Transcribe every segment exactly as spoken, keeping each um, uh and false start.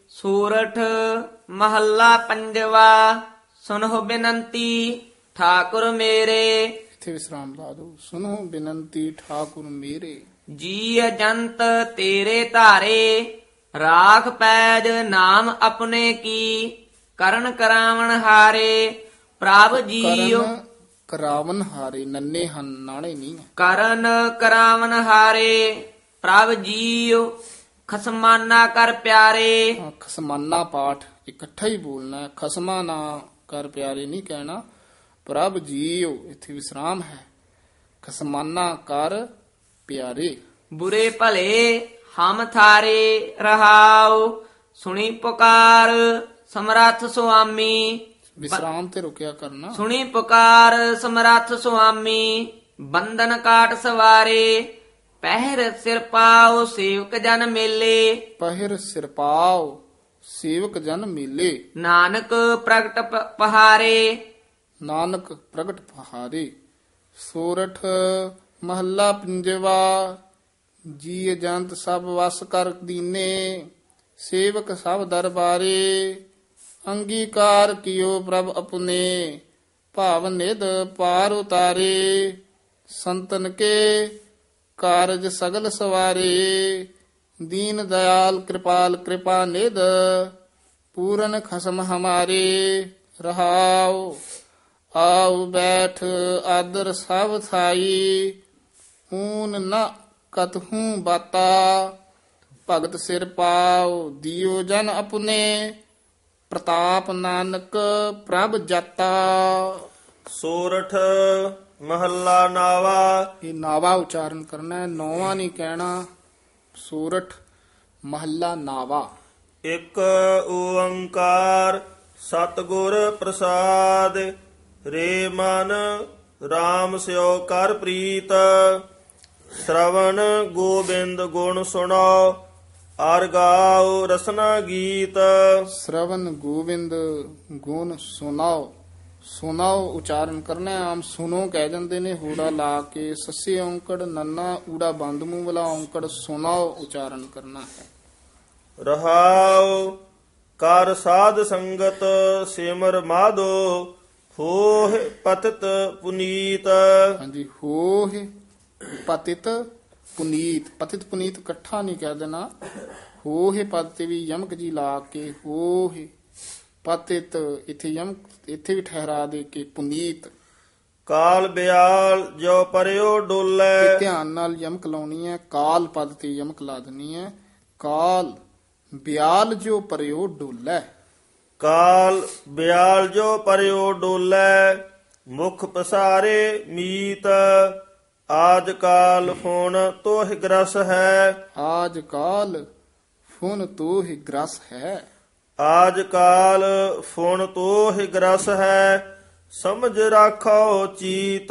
ਸੂਰਠ ਮਹੱਲਾ ਪੰਜਵਾ। ਸੁਨਹੁ ਬਿਨੰਤੀ ਠਾਕੁਰ ਮੇਰੇ। ਇੱਥੇ ਵਿਸਰਾਮ ਲਾ ਦਿਓ। ਸੁਨੋ ਬਿਨੰਤੀ ਠਾਕੁਰ ਮੇਰੇ। ਜੀ ਜੰਤ ਤੇਰੇ ਧਾਰੇ ਰਾਖ ਪੈਜ ਨਾਮ ਆਪਣੇ ਕੀ। ਕਰਨ ਕਰਾਵਣ ਹਾਰੇ ਪ੍ਰਭ ਜੀਉ। ਕਰਨ ਕਰਾਵਨ ਹਾਰੇ ਨੰਨੇ ਹਨ ਨਾਣੇ ਨਹੀਂ। ਕਰਨ ਕਰਾਵਨ ਹਾਰੇ ਪ੍ਰਭ ਜੀਉ। ਖਸਮਾਨਾ ਕਰ ਪਿਆਰੇ। ਹਾਂ, ਖਸਮਾਨਾ ਪਾਠ ਇਕੱਠਾ ਹੀ ਬੋਲਣਾ ਹੈ। ਖਸਮਾ ਨਾ ਕਰ ਪਿਆਰੇ ਨਹੀਂ ਕਹਿਣਾ। ਪ੍ਰਭ ਜੀਉ ਇੱਥੇ ਵਿਸਰਾਮ ਹੈ। ਖਸਮਾਨਾ ਕਰ ਪਿਆਰੇ। ਬੁਰੇ ਭਲੇ ਹਮ ਥਾਰੇ ਰਹਾਉ। ਸੁਣੀ ਪੁਕਾਰ ਸਮਰੱਥ ਸੁਆਮੀ। ਵਿਸਰਾਮ ਤੇ ਰੁਕਿਆ ਕਰਨਾ। ਸੁਣੀ ਪੁਕਾਰ ਸਮਰੱਥ ਸੁਆਮੀ। ਬੰਧਨ ਕਾਟ ਸਵਾਰੇ ਪਹਿਰ ਸਿਰ ਪਾਉ ਸੇਵਕ ਜਨ ਮੇਲੇ। ਪਹਿਰ ਸਿਰਪਾਉ ਸੇਵਕ ਜਨ ਮੇਲੇ। ਨਾਨਕ ਪ੍ਰਗਟ ਪ- ਪਹਾਰੇ। ਨਾਨਕ ਪ੍ਰਗਟ ਪਹਾਰੇ। ਸੋਰਠ ਮਹੱਲਾ ਪੰਜਵਾ। ਜੀ ਜੰਤ ਸਭ ਵਸ ਕਰ ਦੀਨੇ ਸੇਵਕ ਸਭ ਦਰਬਾਰੇ। ਅੰਗੀਕਾਰ ਕੀਓ ਪ੍ਰਭ ਆਪਣੇ ਭਾਵ ਨਿਧ ਪਾਰ ਉਤਾਰੇ। ਸੰਤਨ ਕੇ ਕਾਰਜ ਸਗਲ ਸਵਾਰੇ ਦੀਨ ਦਇਆਲ ਕਿਰਪਾਲ ਕਿਰਪਾ ਨਿਧ ਪੂਰਨ ਖਸਮ ਹਮਾਰੇ। ਰਹਾਉ ਆਉ ਬੈਠ ਆਦਰ ਸਭ ਥਾਈ ਊਨ ਨ ਕਤਹੂ ਬਾਤਾ ਭਗਤ ਸਿਰ ਪਾਉ ਦਿਓ ਜਨ ਆਪਣੇ ਪ੍ਰਤਾਪ ਨਾਨਕ ਪ੍ਰਭ ਜਾਤਾ। ਸੋਰਠ ਮਹੱਲਾ ਨਾਵਾ। ਇਹ ਨਾਵਾ ਉਚਾਰਨ ਕਰਨਾ ਹੈ, ਨੌਵਾਂ ਨਹੀਂ ਕਹਿਣਾ। ਸੂਰਠ ਮਹੱਲਾ ਨਾਵਾ। ਇੱਕ ਓੰਕਾਰ ਸਤਿਗੁਰ ਪ੍ਰਸਾਦ। ਰੇ ਮਨ RAM ਸਿਓ ਕਰ ਪ੍ਰੀਤ। ਸ਼ਰਵਣ ਗੋਬਿੰਦ ਗੁਣ ਸੁਣੋ ਅਰ ਗਾਓ ਰਸਨਾ ਗੀਤ। ਸ਼ਰਵਨ ਗੋਬਿੰਦ ਗੁਣ ਸੁਨਾਓ। ਸੁਨਾਓ ਉਚਾਰਨ ਕਰਨਾ ਹੈ। ਆਮ ਸੁਨੋ ਕਹਿ ਜਾਂਦੇ ਨੇ ਹੂੜਾ ਲਾ ਕੇ। ਸੱਸੇ ਔਂਕੜ ਨੰਨਾ ਊੜਾ ਬੰਦ ਮੂੰਹ ਵਾਲਾ ਔਂਕੜ ਸੁਨਾਓ ਉਚਾਰਨ ਕਰਨਾ ਹੈ। ਰਹਾਉ ਕਰ ਸਾਧ ਸੰਗਤ ਸਿਮਰ ਮਾਧੋ ਹੋਹ ਪਤਿਤ ਪੁਨੀਤ। ਹਾਂਜੀ ਹੋਹ ਪਤਿਤ ਪੁਨੀਤ। ਪਤਿਤ ਪੁਨੀਤ ਇਕੱਠਾ ਨਹੀਂ ਕਹਿ ਦੇਣਾ। ਹੋਹ ਪਦ ਤੇ ਵੀ ਯਮਕ ਜੀ ਲਾ ਕੇ ਹੋਹ ਪਤਿਤ ਇੱਥੇ ਯਮਕ ਇੱਥੇ ਵੀ ਠਹਿਰਾ ਦੇ ਕੇ ਪੁਨੀਤ। ਕਾਲ ਬਿਆਲ ਜੋ ਪਰਿਓ ਡੋਲੇ। ਇਹ ਧਿਆਨ ਨਾਲ ਯਮਕ ਲਾਉਣੀ ਹੈ। ਕਾਲ ਪਦ ਤੇ ਯਮਕ ਲਾ ਦੇਣੀ ਹੈ। ਕਾਲ ਬਿਆਲ ਜੋ ਪਰਿਓ ਡੋਲੇ। ਕਾਲ ਬਿਆਲ ਜੋ ਪਰਿਓ ਡੋਲੇ ਮੁਖ ਪਸਾਰੇ ਮੀਤ। ਆਜ ਕਾਲ ਹੁਣ ਤੋਹ ਗ੍ਰਸ ਹੈ। ਆਜ ਕਾਲ ਫੁਨ ਤੋਹ ਗ੍ਰਸ ਹੈ। ਆਜ ਕਾਲ ਫੁਣ ਤੋਹ ਗ੍ਰਸ ਹੈ। ਸਮਝ ਰਾਖੋ ਚੀਤ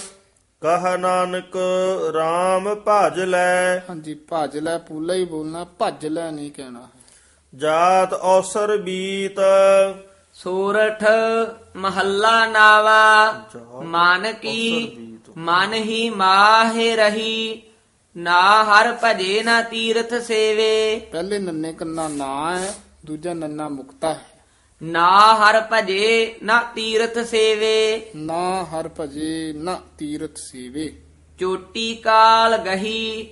ਕਹ ਨਾਨਕ RAM ਭਜ ਲੈ। ਹਾਂਜੀ ਭਜ ਲੈ ਪੂਲਾ ਹੀ ਬੋਲਣਾ। ਭੱਜ ਲੈ ਨਹੀਂ ਕਹਿਣਾ। ਜਾਤ ਔਸਰ ਬੀਤ। ਸੂਰਠ ਮਹੱਲਾ ਨਾਵਾ। ਮਨ ਕੀ ਮਨ ਹੀ ਮਾਹਿ ਰਹੀ ਨਾ ਹਰ ਭਜੇ ਨਾ ਤੀਰਥ ਸੇਵੇ। ਪਹਿਲੇ ਨੰਨੇ ਕੰਨਾ ਨਾ ਹੈ, ਦੂਜਾ ਨੰਨਾ ਮੁਕਤਾ ਹੈ। ਨਾ ਹਰ ਭਜੇ ਨਾ ਤੀਰਥ ਸੇਵੇ। ਨਾ ਹਰ ਭਜੇ ਨਾ ਤੀਰਥ ਸੇਵੇ। ਚੋਟੀ ਕਾਲ ਗਹੀ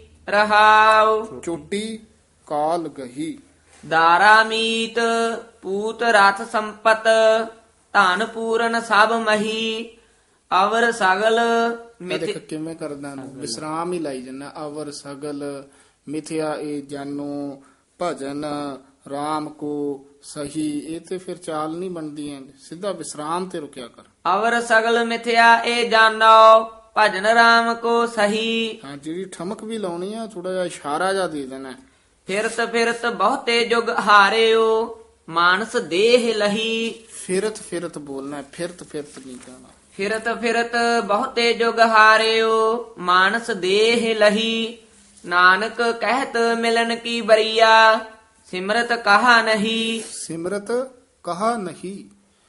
ਰਹਾਉ। ਚੋਟੀ ਕਾਲ ਗਹੀ। ਦਾਰਾ ਮੀਤ ਪੂਤ ਰਥ ਸੰਪਤ ਧਨ ਪੂਰਨ ਸਭ ਮਹੀ। ਅਵਰ ਸਗਲ ਇਹ ਮਿਥ ਦੇਖ ਕਿਵੇਂ ਕਰਦਾ ਨੂੰ ਵਿਸਰਾਮ ਹੀ ਲਾਈ ਜੰਨਾ। ਅਵਰ ਸਗਲ ਮਿਥਿਆ ਇਹ ਜਾਨੋ ਭਜਨ RAM ਕੋ ਸਹੀ। ਇਹ ਤੇ ਫਿਰ ਚਾਲ ਨਹੀਂ ਬਣਦੀ ਹੈ। ਸਿੱਧਾ ਵਿਸਰਾਮ ਤੇ ਰੁਕਿਆ ਕਰ। ਅਵਰ ਸਗਲ ਮਿਥਿਆ ਇਹ ਜਾਣੋ ਭਜਨ ਰਾਮ ਕੋ ਸਹੀ। ਹਾਂ ਜਿਹੜੀ ਠਮਕ ਵੀ ਲਾਉਣੀ ਆ ਥੋੜਾ ਜਿਹਾ ਇਸ਼ਾਰਾ ਜਿਹਾ ਦੇ ਦੇਣਾ। ਫਿਰਤ ਫਿਰਤ ਬਹੁਤੇ ਜੁਗ ਹਾਰਿਓ ਮਾਨਸ ਦੇਹ ਲਹੀ। ਫਿਰਤ ਫਿਰਤ ਬੋਲਣਾ। ਫਿਰਤ ਫਿਰਤ ਨਹੀਂ ਕਹਿਣਾ। ਫਿਰਤ ਫਿਰਤ ਬਹੁਤੇ ਜੁਗ ਹਾਰਿਓ ਮਾਨਸ ਦੇਹ ਲਹੀ। ਨਾਨਕ ਕਹਿਤ ਮਿਲਨ ਕੀ ਬਰੀਆ ਸਿਮਰਤ ਕਹਾ ਨਹੀਂ। ਸਿਮਰਤ ਕਹਾ ਨਹੀਂ।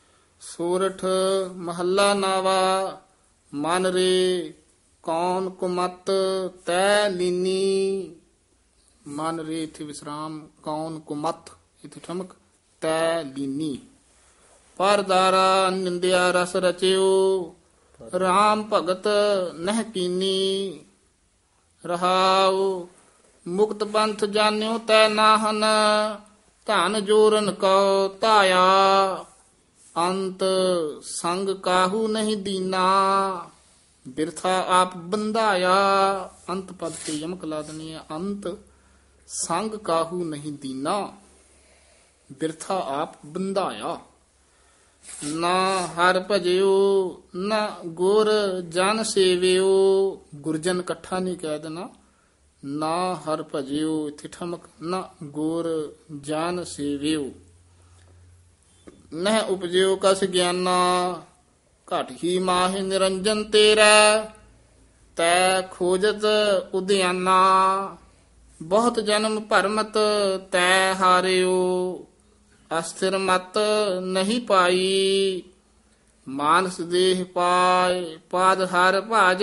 ਸੋਰਠ ਮਹੱਲਾ ਨਾਵਾ। ਮਨ ਰੇ ਕੌਣ ਕੁਮਤ ਤੈ ਲੀਨੀ। ਮਨ ਰੇ ਇੱਥੇ ਵਿਸਰਾਮ। ਕੌਣ ਕੁਮਤ ਇਥੇ ਠਮਕ ਤੈ ਲੀਨੀ। ਪਰਦਾਰਾ ਨਿੰਦਿਆ ਰਸ ਰਚਿਓ RAM ਭਗਤ ਨਹਿ ਕੀਨੀ। ਰਹਾਉ ਮੁਕਤ ਪੰਥ ਜਾਣਿਓ ਤੈ ਨਾਹਨ ਧਨ ਜੋਰਨ ਕਉ ਧਾਇਆ। ਅੰਤ ਸੰਗ ਕਾਹੂ ਨਹੀਂ ਦੀਨਾ ਬਿਰਥਾ ਆਪ ਬੰਧਾਇਆ। ਅੰਤ ਪਦ ਤੇ ਯਮਕ ਲਾ ਦੇਣੀ ਹੈ। ਅੰਤ ਸੰਗ ਕਾਹੂ ਨਹੀਂ ਦੀਨਾ ਬਿਰਥਾ ਆਪ ਬੰਧਾਇਆ। ਨਾ ਹਰ ਭਜਿਓ ਨਾ ਗੁਰ ਜਨ ਸੇਵਿਓ। ਗੁਰਜਨ ਇਕੱਠਾ ਨਹੀਂ ਕਹਿ ਦੇਣਾ। ਨਾ ਹਰ ਭਜਿਓ ਇੱਥੇ ਠਮਕ ਨਾ ਗੁਰ ਜਨ ਸੇਵਿਓ। ਨਹਿ ਉਪਜਿਓ ਕਸ ਗਿਆਨਾ ਘਟ ਹੀ ਮਾਹਿ ਨਿਰੰਜਨ ਤੇਰਾ। ਤੈ ਖੋਜਤ ਉਦਿਆਨਾ ਬਹੁਤ ਜਨਮ ਭਰਮਤ ਤੈ ਹਾਰਿਓ। ਅਸਥਿਰ ਮਤ ਨਹੀਂ ਪਾਈ ਮਾਨਸ ਦੇਹ ਪਾਏ ਪਾਦ ਹਰ ਭਜ।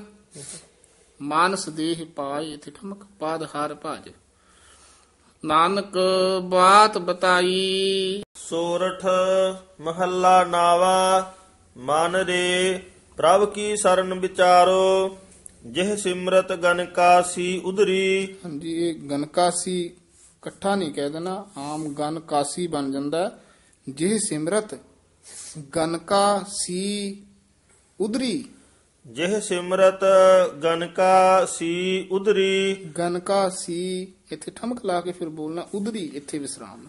ਮਾਨਸ ਦੇਹ ਪਾਏ ਇਥੇ ਠਮਕ ਪਾਦ ਹਰ ਭਜ। ਨਾਨਕ ਬਾਤ ਬਤਾਈ। ਸੋਰਠ ਮਹੱਲਾ ਨਾਵਾ। ਮਨ ਰੇ ਪ੍ਰਭ ਕੀ ਸਰਨ ਵਿਚਾਰੋ ਜਿਹ ਸਿਮਰਤ ਗਨਕਾਸੀ ਉਧਰੀ। ਹਾਂਜੀ ਇਹ ਗਨਕਾਸੀ ਇਕੱਠਾ ਨਹੀਂ ਕਹਿ ਦੇਣਾ। ਆਮ ਗਨਕਾਸੀ ਬਣ ਜਾਂਦਾ। ਜਿਹ ਸਿਮਰਤ ਗਨਕਾਸੀ ਉਧਰੀ। ਜਿਹ ਸਿਮਰਤ ਗਨਕਾਸੀ ਉਧਰੀ। ਗਨਕਾਸੀ ਇੱਥੇ ਠਮਕ ਲਾ ਕੇ ਫਿਰ ਬੋਲਣਾ। ਉਧਰੀ ਇੱਥੇ ਵਿਸਰਾਮ।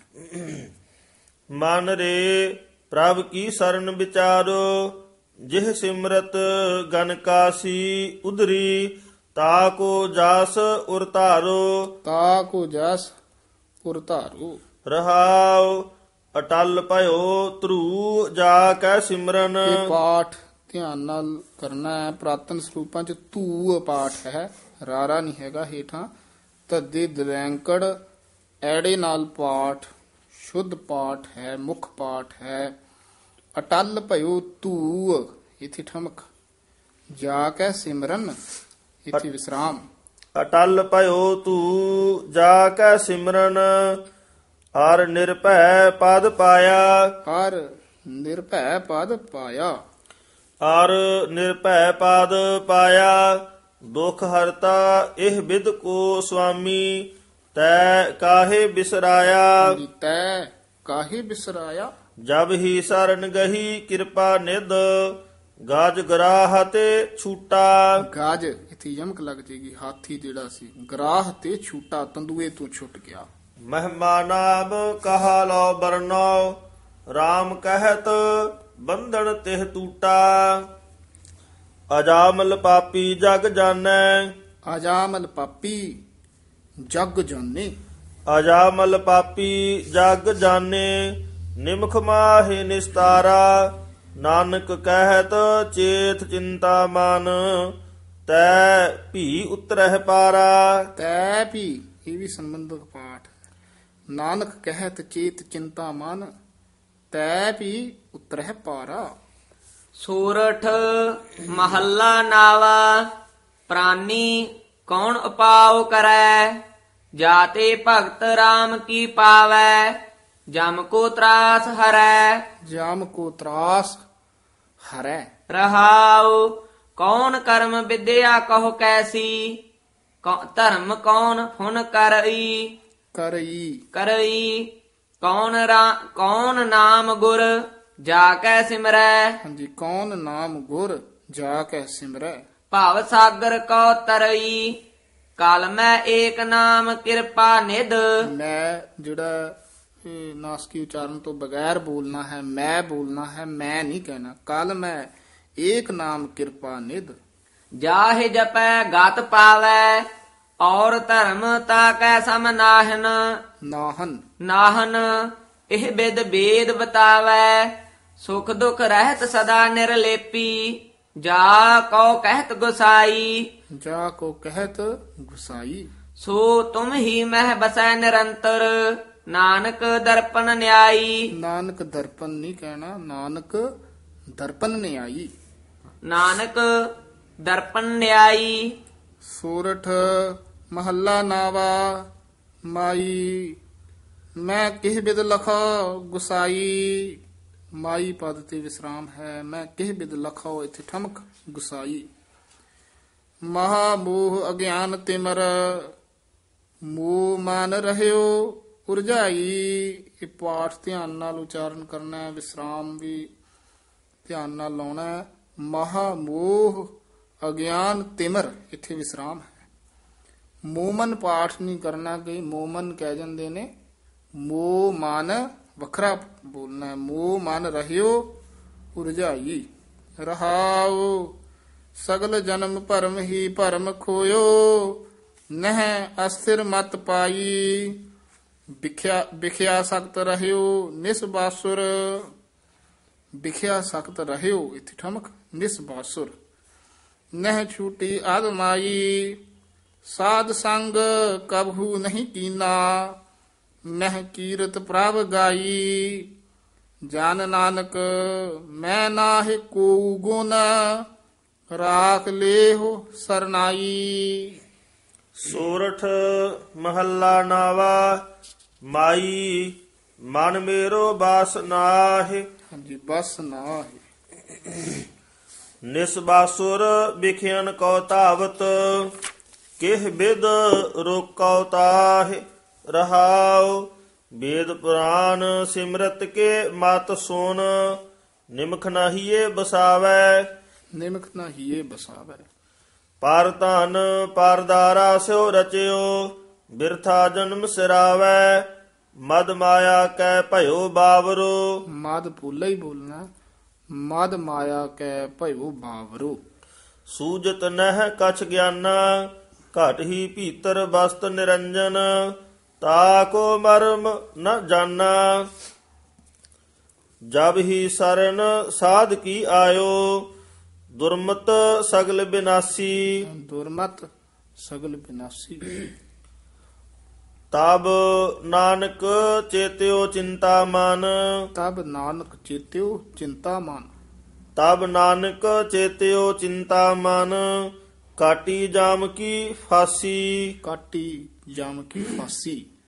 ਮਨ ਰੇ ਪ੍ਰਭ ਕੀ ਸਰਨ ਵਿਚਾਰੋ ਜਿਹ ਸਿਮਰਤ ਗਨਕਾਸੀ ਉਧਰੀ। ਤਾ ਕੋ ਜਸ ਉਰ ਧਾਰੋ ਤਾ ਕੋ ਜਸ ਉਰ ਧਾਰੋ। ਰਹਾਉ ਅਟਲ ਭਇਓ ਧਰੂ ਜਾ ਕੈ ਸਿਮਰਨ। ਇਹ ਪਾਠ ਧਿਆਨ ਨਾਲ ਕਰਨਾ ਹੈ। ਪ੍ਰਾਤਨ ਸਰੂਪਾਂ ਚ ਧੂ ਪਾਠ ਹੈ। ਰਾਰਾ ਨਹੀਂ ਹੈਗਾ ਹੇਠਾਂ। ਤਦੇ ਦਰੈਂਕੜ ਐੜੇ ਨਾਲ ਪਾਠ ਸ਼ੁੱਧ ਪਾਠ ਹੈ। ਮੁੱਖ ਪਾਠ ਹੈ। ਅਟਲ ਭਇਓ ਧੂ ਇਥੇ ਠਮਕ ਜਾ ਕੇ ਸਿਮਰਨ ਇਥੇ ਵਿਸਰਾਮ। ਅਟਲ ਭਇਓ ਤੂ ਜਾ ਕੈ ਸਿਮਰਨ ਅਰ ਨਿਰਭੈ ਪਦ ਪਾਇਆ। ਹਰ ਨਿਰਭੈ ਪਦ ਪਾਇਆ। ਅਰ ਨਿਰਭੈ ਪਦ ਪਾਇਆ। ਦੁਖ ਹਰਤਾ ਇਹ ਬਿਦ ਕੋ ਸੁਆਮੀ ਤੈ ਕਾਹੇ ਬਿਸਰਾਇਆ। ਤੈ ਕਾਹੇ ਬਿਸਰਾਇਆ। ਜਬ ਹੀ ਸਰਨ ਗਹੀ ਕਿਰਪਾ ਨਿਧ ਗਾਜ ਗਰਾਹ ਤੇ ਛੂਟਾ। ਗਾਜ ਇਥੇ ਯਮਕ ਲੱਗ ਜੇਗੀ। ਹਾਥੀ ਜਿਹੜਾ ਸੀ ਗਰਾਹ ਤੇ ਛੂਟਾ ਤੰਦੂਏ ਤੋਂ ਛੁੱਟ ਗਿਆ। ਮਹਿਮਾ ਨਾਮ ਕਹਾ ਲੋ ਬਰਨੋ RAM ਕਹਿਤ ਬੰਧਨ ਤਿਹ ਟੂਟਾ। ਅਜਾਮਲ ਪਾਪੀ ਜਗ ਜਾਣੈ। ਅਜਾਮਲ ਪਾਪੀ ਜਗ ਜਾਣੇ। ਅਜਾਮਲ ਪਾਪੀ ਜਗ ਜਾਣੇ ਨਿਮਖ ਮਾਹਿ ਨਿਸਤਾਰਾ। ਨਾਨਕ ਕਹਿਤ ਚੇਤ ਚਿੰਤਾ ਮਨ ਤੈ ਭੀ ਉਤਰਹਿ ਪਾਰਾ। ਤੈ ਵੀ ਇਹ ਵੀ ਸੰਬੰਧਕ ਪਾਠ। ਨਾਨਕ ਕਹਿਤ ਚੇਤ ਚਿੰਤਾ ਮਨ ਤੈ ਵੀ ਉਤਰਹਿ ਪਾਰਾ। ਸੂਰਠ ਮਹੱਲਾ ਨਾਵਾ। ਪ੍ਰਾਨੀ ਕੌਣ ਉਪਾਉ ਕਰੈ ਜਾਤੇ ਭਗਤ RAM ਕੀ ਪਾਵੈ। ਜਮ ਕੋ ਤਰਾਸ ਹਰੈ ਜਾਮ ਕੋ ਤਰਾਸ ਹਰੈ। ਰਹਾਉ ਕੌਣ ਕਰਮ ਵਿਦਿਆ ਕਹੋ ਕੈਸੀ। ਕੌ- ਧਰਮ ਕੌਣ ਹੁਨ ਕਰਈ ਕਰਈ। ਕਰਈ। ਕੌਣ ਰਾ ਕੌਣ ਨਾਮ ਗੁਰ ਜਾ ਕੈ ਸਿਮਰੈ। ਹਾਂਜੀ ਕੌਣ ਨਾਮ ਗੁਰ ਜਾ ਕੇ ਸਿਮਰੈ। ਭਵ ਸਾਗਰ ਕੋ ਤਰਈ ਕਲ ਮੈਂ ਏਕ ਨਾਮ ਕਿਰਪਾ ਨਿਧ। ਮੈਂ ਜਿਹੜਾ ਇਹ ਨਾਸਕੀ ਉਚਾਰਨ ਤੋਂ ਬਗੈਰ ਬੋਲਣਾ ਹੈ। ਮੈਂ ਬੋਲਣਾ ਹੈ। ਮੈਂ ਨਹੀਂ ਕਹਿਣਾ। ਕੱਲ ਮੈਂ ਏਕ ਨਾਮ ਕਿਰਪਾ ਨਿਧ। ਜਾਹਿ ਜਪੈ ਗਤ ਪਾਵੈ ਔਰ ਧਰਮ ਤਾ ਕੈ ਸਮ ਨਾਹਨ। ਨਾਹਨ ਨਾਹਨ ਇਹ ਬਿਦ ਬੇਦ ਬਤਾਵੈ ਸੁਖ ਦੁਖ ਰਹਿਤ ਸਦਾ ਨਿਰਲੇਪੀ। ਜਾ ਕਉ ਕਹਿਤ ਗੁਸਾਈ ਜਾ ਕੋ ਕਹਿਤ ਗੁਸਾਈ। ਸੋ ਤੁਮ ਹੀ ਮਹਿ ਬਸੈ ਨਿਰੰਤਰ। ਨਾਨਕ ਦਰਪਨ ਨਿਆਈ। ਨਾਨਕ ਦਰਪਨ ਨਹੀਂ ਕਹਿਣਾ। ਨਾਨਕ ਦਰਪਨ ਨੇ ਆਈ। ਨਾਨਕ ਦਰਪਨ ਨਿਆਈ। ਸੂਰਠ ਮਹੱਲਾ ਨਾਵਾ। ਮਾਈ ਮੈਂ ਕਿਹ ਬਿਦ ਲਖਾ ਗੁਸਾਈ, ਮਾਈ ਪਦ ਤੇ ਵਿਸਰਾਮ ਹੈ। ਮੈਂ ਕਿਹ ਬਿਦ ਲਖਾਓ, ਇੱਥੇ ਠਮਕ ਗੁਸਾਈ। ਮਹਾ ਮੋਹ ਅਗਿਆਨ ਤਿਮਰ, ਮੋਹ ਮਨ ਰਹਿਓ ਉਰਜਾਈ। ਇਹ ਪਾਠ ਧਿਆਨ ਨਾਲ ਉਚਾਰਨ ਕਰਨਾ ਹੈ, ਵਿਸਰਾਮ ਵੀ ਧਿਆਨ ਨਾਲ ਲਾਉਣਾ ਹੈ। ਮਹਾ ਮੋਹ ਅਗਿਆਨ ਤਿਮਰ, ਇੱਥੇ ਵਿਸਰਾਮ ਹੈ। ਮੋਮਨ ਪਾਠ ਨਹੀਂ ਕਰਨਾ, ਕਿ ਮੋਮਨ ਕਹਿ ਜਾਂਦੇ ਨੇ। ਮੋਹ ਮਨ ਵੱਖਰਾ ਬੋਲਣਾ ਹੈ। ਮੋਹ ਮਨ ਰਹਿਓ ਉਰਜਾਈ। ਰਹਾਉ ਸਗਲ ਜਨਮ ਭਰਮ ਹੀ ਭਰਮ ਖੋਇਓ, ਨਹਿ ਅਸਥਿਰ ਮਤ ਪਾਈ। ਵਿਖਿਆ ਵਿਖਿਆ ਸਖਤ ਰਹਿਓ ਨਿਸਬਾਸੁਰ, ਵਿਖਿਆ ਸਖਤ ਰਹਿਓ, ਇੱਥੇ ਠਮਕ ਨਿਸਬਾਸੁਰ। ਨਹਿ ਛੂਟੀ ਆਦਮਾਈ, ਸਾਧ ਸੰਗ ਕਬਹੂ ਨਹੀਂ ਕੀਨਾ। ਮਹਿ ਕੀਰਤ ਪ੍ਰਭ ਗਾਈ, ਜਨ ਨਾਨਕ ਮੈਂ ਨਾਹਿ ਕੋ ਗੁਣ। ਰਾਖ ਲੇਹੁ ਸਰਨਾਈ। ਸੋਰਠ ਮਹੱਲਾ ਨਾਵਾ। ਮਾਈ ਮਨ ਮੇਰੋ ਬਾਸ ਨਾਹਿ, ਹਾਂਜੀ ਬਸ ਨਾ ਹੈ। ਨਿਸਬਾਸੁਰ ਵਿਖਿਆਨ ਕਉ ਧਾਵਤ, ਕਿਹ ਬਿਦ ਰੋਕਉ ਤਾਹਿ। ਰਹਾਉ ਵੇਦ ਪੁਰਾਨ ਸਿਮਰਤ ਕੇ ਮਤ ਸੁਨ, ਨਿਮਖ ਨਾਹੀਏ ਬਸਾਵੈ। ਨਿਮਕ ਨਾ ਹੀਏ ਬਸਾਵੈ। ਪਰ ਧਨ ਪਰਦਾਰਾ ਸਿਓ ਰਚਿਓ, ਬਿਰਥਾ ਜਨਮ ਸਿਰਾਵੈ। ਮਦ ਮਾਇਆ ਕੈ ਭਇਓ ਬਾਵਰੋ, ਮਦ ਪੋਲਾ ਹੀ ਬੋਲਣਾ। ਮਦ ਮਾਇਆ ਕੈ ਭਇਓ ਬਾਵਰੋ। ਸੂਜਤ ਨਹਿ ਕਛ ਗਿਆਨਾ, ਘਟ ਹੀ ਭੀਤਰ ਬਸਤ ਨਿਰੰਜਨ। ਤਾਕੋ ਮਰਮ ਨ ਜਾਨਾ, ਜਬ ਹੀ ਸਰਨ ਸਾਧ ਕੀ ਆਇਓ। ਦੁਰਮਤ ਸਗਲ ਬਿਨਾਸੀ, ਦੁਰਮਤ ਸਗਲ ਬਿਨਾਸੀ। ਤਬ ਨਾਨਕ ਚੇਤਿਓ ਚਿੰਤਾ ਮਨ। ਤਬ ਨਾਨਕ ਚੇਤਿਓ ਚਿੰਤਾ ਮਨ। ਤਬ ਨਾਨਕ ਚੇਤਿਓ ਚਿੰਤਾ ਮਨ, ਕਾਟੀ ਜਾਮ ਕੀ ਫਾਸੀ। ਕਾਟੀ ਜਮ ਕੀ ਫਾਸੀ।